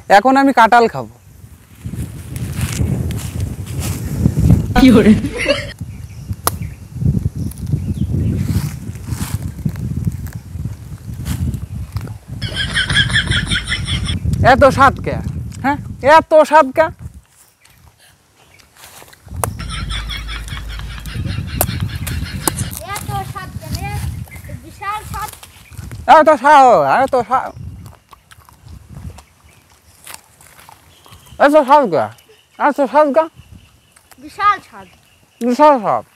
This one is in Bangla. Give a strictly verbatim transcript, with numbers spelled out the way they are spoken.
এখন আমি কাঁঠাল খাবো। কি করে? এত স্বাদ কে? হ্যাঁ, এত স্বাদ কে? এত স্বাদ কেন? বিশাল স্বাদ। এত স্বাদ, এত স্বাদ, এত স্বাদ কে? এত স্বাদ কে? বিশাল স্বাদ। বিশাল স্বাদ।